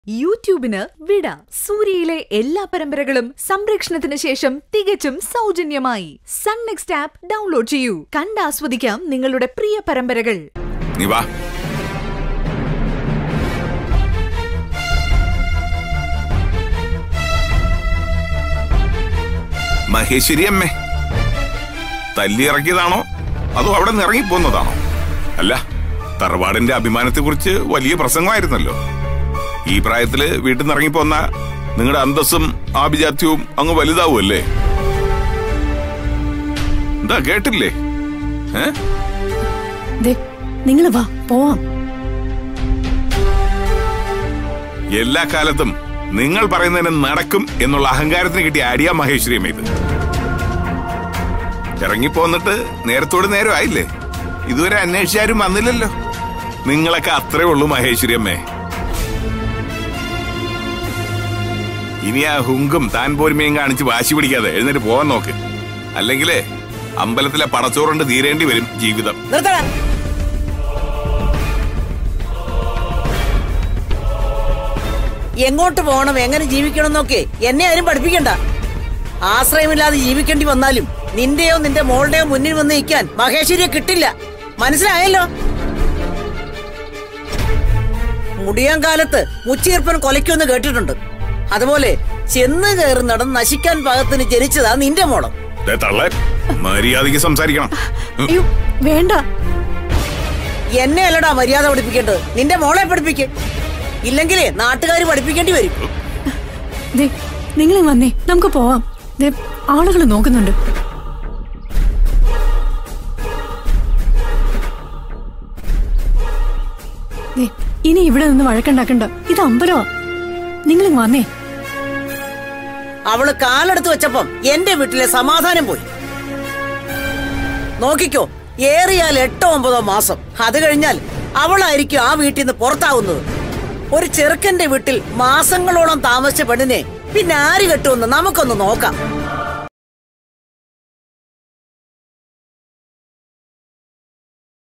യൂട്യൂബിന് വിട. സൂര്യയിലെ എല്ലാ പരമ്പരകളും സംരക്ഷണത്തിന് ശേഷം തികച്ചും സൗജന്യമായി സൺ നെക്സ്റ്റ് ആപ്പ് ഡൗൺലോഡ് ചെയ്യൂ. കണ്ടാസ്വദിക്കാം നിങ്ങളുടെ പ്രിയ പരമ്പരകൾ. മഹേശ്വരി അമ്മേ തല്ലിയിറക്കിയതാണോ അതോ അവിടെ നിന്ന് ഇറങ്ങിപ്പോന്നതാണോ? അല്ല, തറവാടിന്റെ അഭിമാനത്തെക്കുറിച്ച് വലിയ പ്രസംഗമായിരുന്നല്ലോ. ഈ പ്രായത്തില് വീട്ടിൽ നിന്ന് ഇറങ്ങിപ്പോന്ന നിങ്ങളുടെ അന്തസ്സും ആഭിജാത്യവും അങ്ങ് വലുതാവുമല്ലേ? എന്താ കേട്ടില്ലേ? നിങ്ങൾ വാ പോവാം. എല്ലാ കാലത്തും നിങ്ങൾ പറയുന്നതിന് നടക്കും എന്നുള്ള അഹങ്കാരത്തിന് കിട്ടിയ അടിയാ മഹേശ്വരിയമ്മ ഇത്. ഇറങ്ങിപ്പോന്നിട്ട് നേരത്തോട് നേരം ആയില്ലേ? ഇതുവരെ അന്വേഷിച്ചാരും വന്നില്ലല്ലോ. നിങ്ങളൊക്കെ അത്രേ ഉള്ളൂ മഹേശ്വരിയമ്മേ. ഇനി ആ ഹുങ്കും താൻ പോരുമയും കാണിച്ച് വാശി പിടിക്കാതെ എഴുന്നേറ്റ് പോവാൻ നോക്ക്. അല്ലെങ്കിലേ അമ്പലത്തിലെ പടച്ചോറുണ്ട് തീരേണ്ടി വരും ജീവിതം. എങ്ങോട്ട് പോകണം, എങ്ങനെ ജീവിക്കണം എന്നൊക്കെ എന്നെ ആരും പഠിപ്പിക്കണ്ട. ആശ്രയമില്ലാതെ ജീവിക്കേണ്ടി വന്നാലും നിന്റെയോ നിന്റെ മോളുടെയോ മുന്നിൽ വന്ന് നിൽക്കാൻ മഹേശ്വരിയെ കിട്ടില്ല. മനസ്സിലായല്ലോ? മുടിയാൻ കാലത്ത് മുച്ചീർപ്പൻ കൊലയ്ക്കൊന്ന് കേട്ടിട്ടുണ്ട്. അതുപോലെ ചെന്ന് കയറി നടന്ന് നശിക്കാൻ പാകത്തിന് ജനിച്ചതാ നിന്റെ മോളം. മര്യാദയ്ക്ക് സംസാരിക്കണം. വേണ്ട, എന്നെ അല്ലടാ മര്യാദ പഠിപ്പിക്കേണ്ടത്, നിന്റെ മോളെ പഠിപ്പിക്ക്. ഇല്ലെങ്കിലേ നാട്ടുകാർ പഠിപ്പിക്കേണ്ടി വരും. നിങ്ങൾ വന്നേ, നമുക്ക് പോവാം. ആളുകൾ നോക്കുന്നുണ്ട്. ഇനി ഇവിടെ നിന്ന് വഴക്കുണ്ടാക്കണ്ട. ഇത് അമ്പലമാ. നിങ്ങൾ വന്നേ. അവള് കാലെടുത്ത് വെച്ചപ്പം എന്റെ വീട്ടിലെ സമാധാനം പോയി. നോക്കിക്കോ, ഏറിയാൽ 8-9 മാസം. അത് കഴിഞ്ഞാൽ അവളായിരിക്കും ആ വീട്ടിൽ നിന്ന് പുറത്താവുന്നത്. ഒരു ചെറുക്കന്റെ വീട്ടിൽ മാസങ്ങളോളം താമസിച്ച പെണ്ണിനെ പിന്നെ ആര് കെട്ടുമെന്ന് നമുക്കൊന്ന് നോക്കാം.